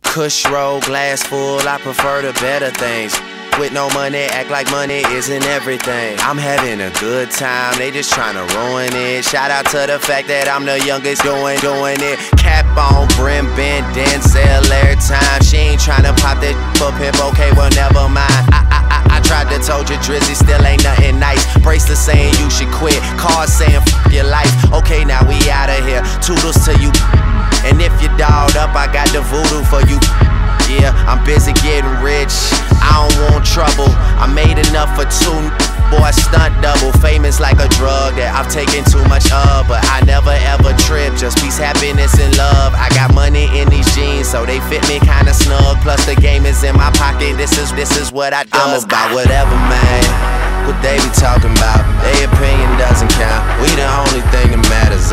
Kush roll, glass full, I prefer the better things. With no money, act like money isn't everything. I'm having a good time, they just tryna ruin it. Shout out to the fact that I'm the youngest doing it. Cap on, brim bent, Denzel every time. She ain't tryna pop that for pimp, okay, well never mind. I tried to told you Drizzy still ain't nothing nice. Bracelet saying you should quit, cars saying f your life. Okay, now we outta here, toodles to you. And if you dolled up, I got the voodoo for you. Yeah, I'm busy getting rich, I don't want trouble. I made enough for two, boy, stunt double. Famous like a drug that I've taken too much of, but I never ever trip, just peace, happiness, and love. I got money in these jeans, so they fit me kinda snug. Plus the game is in my pocket, this is what I do. I'm about whatever, man, what they be talking about. Their opinion doesn't count, we the only thing that matters.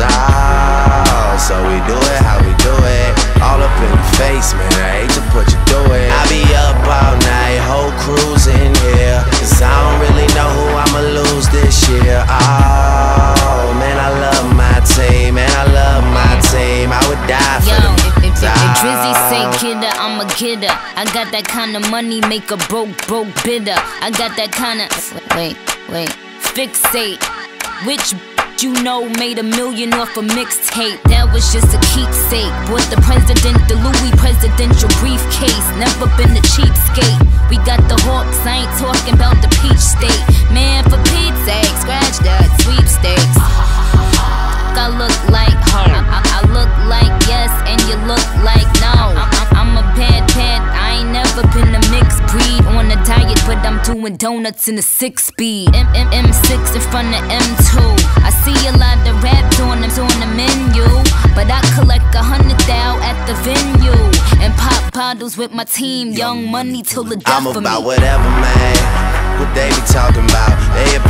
So we do it how we do it. All up in your face, man, I hate to put you through it. I be up all night, whole crew's in here, cause I don't really know who I'ma lose this year. Oh, man, I love my team, man, I love my team. I would die for them. If Drizzy say kidder, I'm a kidder. I got that kind of money, make a broke bitter. I got that kind of, wait, fixate. Which you know made $1 million off a mixtape? That was just a keepsake. Bought the president the Louis presidential briefcase. Never been a cheapskate. We got the Hawks, I ain't talking about the Peach State. Man, for Pete's sake, scratch that sweepstakes. I look like her, I look like yes, and you look like no. I'm a bad, I ain't never been a mixed breed. On a diet, but I'm doing donuts in a 6-speed. M6 in front of M2. I see a lot of raps on the menu, but I collect 100,000 at the venue and pop bottles with my team. Young Money till the death of me. I'm about whatever, man, what they be talking about. Their